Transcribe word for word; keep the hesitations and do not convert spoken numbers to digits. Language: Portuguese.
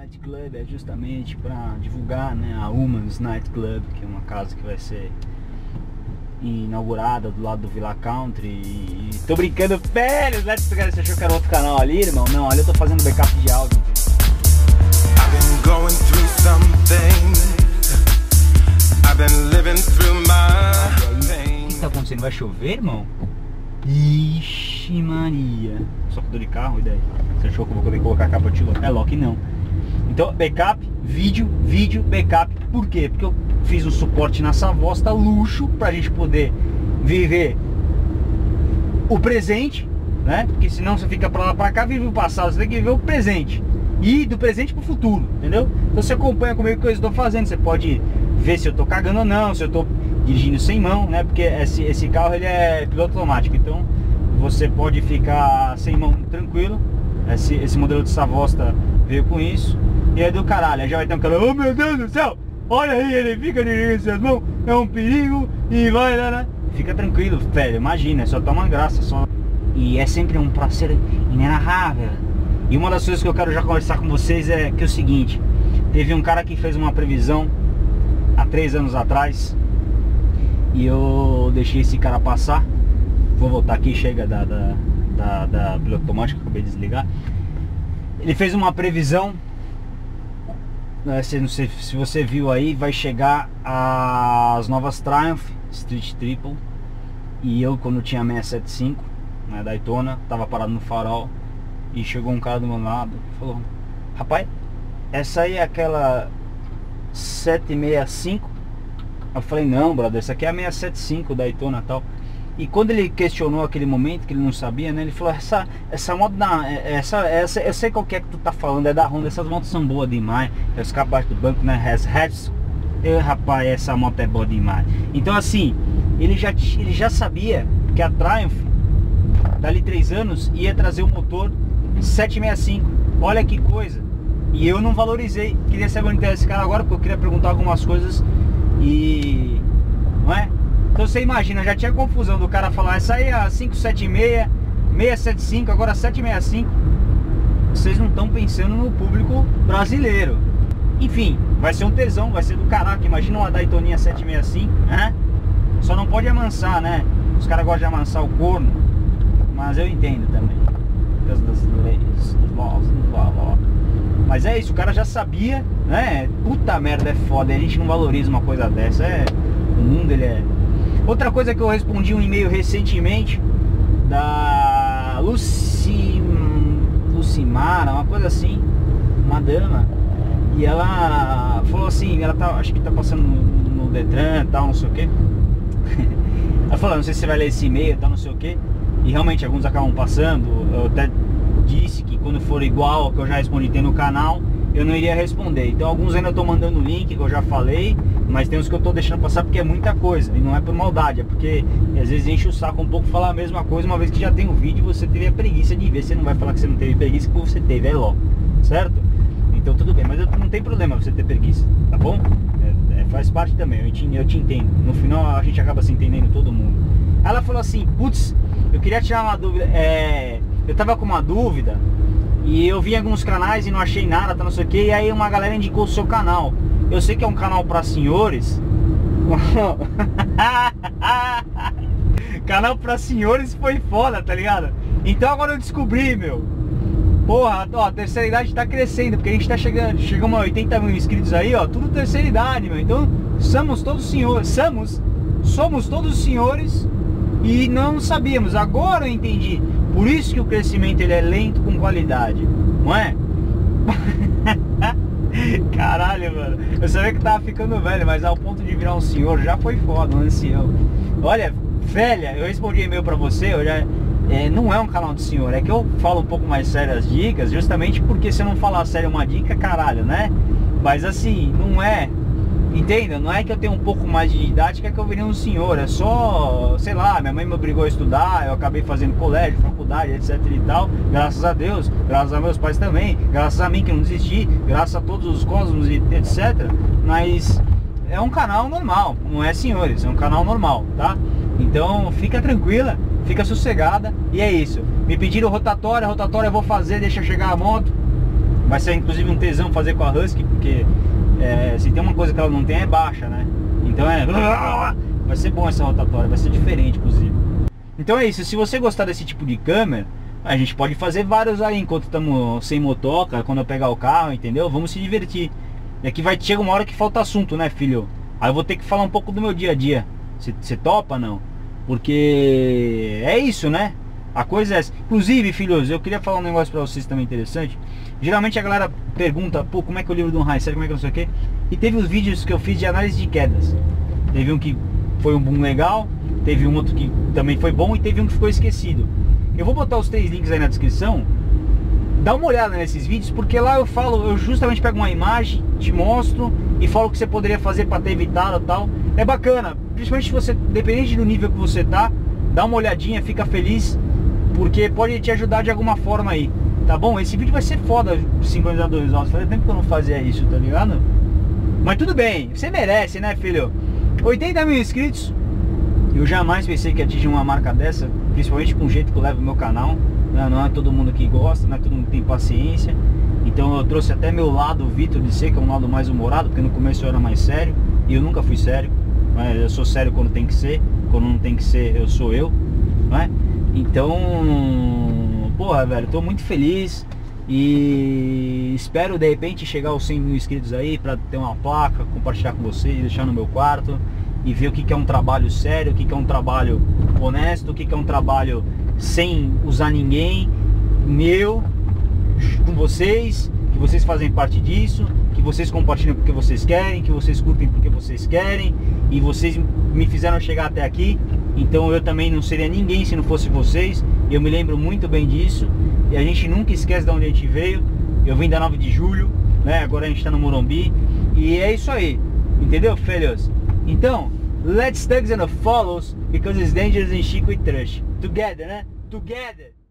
Night Club é justamente para divulgar, né, a Humans Night Club, que é uma casa que vai ser inaugurada do lado do Villa Country. E tô brincando, velho, você achou que era outro canal ali, irmão? Não, ali eu tô fazendo backup de áudio. I've been going through something. I've been living through my pain. O que tá acontecendo? Vai chover, irmão? Ixi Maria. Só que eu tô de carro, e daí? Você achou que eu vou poder colocar a capa de é lock? Não. Então, backup, vídeo, vídeo, backup. Por quê? Porque eu fiz um suporte na Savosta, luxo, pra gente poder viver o presente, né? Porque senão você fica pra lá pra cá, vive o passado. Você tem que viver o presente. E do presente pro futuro, entendeu? Então você acompanha comigo o que eu estou fazendo. Você pode ver se eu tô cagando ou não, se eu tô dirigindo sem mão, né? Porque esse, esse carro ele é piloto automático, então você pode ficar sem mão tranquilo. Esse, esse modelo de Savosta veio com isso. E aí do caralho, aí já vai ter um cara, oh meu Deus do céu, olha aí, ele fica dirigindo essas mãos, é um perigo e vai lá, né? Fica tranquilo, velho, imagina, só toma graça, só. E é sempre um prazer inenarrável. E uma das coisas que eu quero já conversar com vocês é que é o seguinte: teve um cara que fez uma previsão há três anos atrás e eu deixei esse cara passar. Vou voltar aqui, chega da, da, da, da piloto automático, acabei de desligar. Ele fez uma previsão, né, se, não sei se você viu aí, vai chegar as novas Triumph Street Triple. E eu, quando tinha seiscentos e setenta e cinco, né, Daytona, tava parado no farol. E chegou um cara do meu lado e falou: rapaz, essa aí é aquela setecentos e sessenta e cinco? Eu falei: não, brother, essa aqui é a seiscentos e setenta e cinco Daytona e tal. E quando ele questionou aquele momento, que ele não sabia, né, ele falou: essa, essa moto da, essa, essa, eu sei qual que é que tu tá falando, é da Honda, essas motos são boas demais. Eu escapo abaixo do banco, né, has, has. Eu, rapaz, essa moto é boa demais. Então assim, ele já, ele já sabia que a Triumph, dali três anos, ia trazer o motor setecentos e sessenta e cinco. Olha que coisa. E eu não valorizei. Queria saber onde tem esse cara agora, porque eu queria perguntar algumas coisas. E... não é? Então você imagina, já tinha confusão do cara falar: essa aí é a quinhentos e setenta e seis, seiscentos e setenta e cinco, agora setecentos e sessenta e cinco. Vocês não estão pensando no público brasileiro. Enfim, vai ser um tesão, vai ser do caraca. Imagina uma Daytoninha setecentos e sessenta e cinco, né? Só não pode amansar, né? Os caras gostam de amansar o corno. Mas eu entendo também, das leis, dos laws, blá, blá. Mas é isso, o cara já sabia, né? Puta merda, é foda, a gente não valoriza uma coisa dessa. É, o mundo ele é... Outra coisa que eu respondi um e-mail recentemente da Luci... Lucimara, uma coisa assim, uma dama. E ela falou assim, ela tá, acho que tá passando no, no Detran e tal, não sei o que. Ela falou: não sei se você vai ler esse e-mail e tal, não sei o que. E realmente alguns acabam passando. Eu até disse que quando for igual ao que eu já respondi tem no canal, eu não iria responder. Então alguns ainda eu tô mandando o link que eu já falei, mas tem uns que eu tô deixando passar porque é muita coisa. E não é por maldade, é porque às vezes enche o saco um pouco falar a mesma coisa, uma vez que já tem o vídeo, você teve a preguiça de ver. Você não vai falar que você não teve preguiça, que você teve, é logo, certo? Então tudo bem, mas eu, não tem problema você ter preguiça, tá bom? É, é, faz parte também, eu te, eu te entendo. No final a gente acaba se entendendo, todo mundo. Ela falou assim: putz, eu queria tirar uma dúvida, é, eu tava com uma dúvida e eu vi em alguns canais e não achei nada, tá, não sei o que. E aí uma galera indicou o seu canal. Eu sei que é um canal pra senhores. Canal pra senhores foi foda, tá ligado? Então agora eu descobri, meu. Porra, ó, a terceira idade tá crescendo, porque a gente tá chegando, chegamos a oitenta mil inscritos aí, ó, tudo terceira idade, meu. Então, somos todos senhores, somos, somos todos senhores e não sabíamos. Agora eu entendi. Por isso que o crescimento ele é lento com qualidade, não é? Caralho, mano. Eu sabia que tava ficando velho, mas ao ponto de virar um senhor já foi foda, um ancião. Olha, velha, eu respondi e-mail pra você, eu já... É, não é um canal de senhor, é que eu falo um pouco mais sério as dicas, justamente porque se eu não falar sério uma dica, caralho, né? Mas assim, não é, entenda, não é que eu tenho um pouco mais de idade que é que eu virei um senhor, é só, sei lá, minha mãe me obrigou a estudar, eu acabei fazendo colégio, faculdade, etc e tal, graças a Deus, graças a meus pais também, graças a mim que não desisti, graças a todos os cosmos e etc, mas é um canal normal, não é senhores, é um canal normal, tá? Então fica tranquila, fica sossegada e é isso. Me pediram rotatória, rotatória eu vou fazer, deixa chegar a moto. Vai ser inclusive um tesão fazer com a Husky, porque é, se tem uma coisa que ela não tem é baixa, né? Então é... vai ser bom essa rotatória, vai ser diferente inclusive. Então é isso, se você gostar desse tipo de câmera, a gente pode fazer vários aí enquanto estamos sem motoca, quando eu pegar o carro, entendeu? Vamos se divertir. E aqui vai, chega uma hora que falta assunto, né, filho? Aí eu vou ter que falar um pouco do meu dia a dia. Você topa, não? Porque é isso, né? A coisa é essa. Inclusive, filhos, eu queria falar um negócio pra vocês também interessante. Geralmente a galera pergunta, pô, como é que eu livro de um raio, sério, como é que não sei o quê? E teve os vídeos que eu fiz de análise de quedas. Teve um que foi um boom legal, teve um outro que também foi bom e teve um que ficou esquecido. Eu vou botar os três links aí na descrição. Dá uma olhada nesses vídeos, porque lá eu falo, eu justamente pego uma imagem, te mostro e falo o que você poderia fazer para ter evitado e tal. É bacana, principalmente se você, dependente do nível que você tá, dá uma olhadinha, fica feliz, porque pode te ajudar de alguma forma aí, tá bom? Esse vídeo vai ser foda, sincronizadores altos, fazia tempo que eu não fazia isso, tá ligado? Mas tudo bem, você merece, né, filho? oitenta mil inscritos, eu jamais pensei que ia atingir uma marca dessa, principalmente com o jeito que eu levo o meu canal. Não é todo mundo que gosta, não é todo mundo que tem paciência. Então eu trouxe até meu lado, o Vitor de ser, que é um lado mais humorado, porque no começo eu era mais sério, e eu nunca fui sério, mas eu sou sério quando tem que ser, quando não tem que ser, eu sou eu, não é? Então, porra, velho, tô muito feliz e espero de repente chegar aos cem mil inscritos aí, pra ter uma placa, compartilhar com vocês, deixar no meu quarto e ver o que é um trabalho sério, o que é um trabalho honesto, o que é um trabalho sem usar ninguém, meu, com vocês, que vocês fazem parte disso, que vocês compartilham porque vocês querem, que vocês curtem porque vocês querem, e vocês me fizeram chegar até aqui, então eu também não seria ninguém se não fosse vocês, eu me lembro muito bem disso, e a gente nunca esquece de onde a gente veio. Eu vim da nove de julho, né, agora a gente tá no Morumbi, e é isso aí, entendeu, filhos? Então, let's tugs and follows, because it's dangerous in Chico e Trush. Together, né? Together!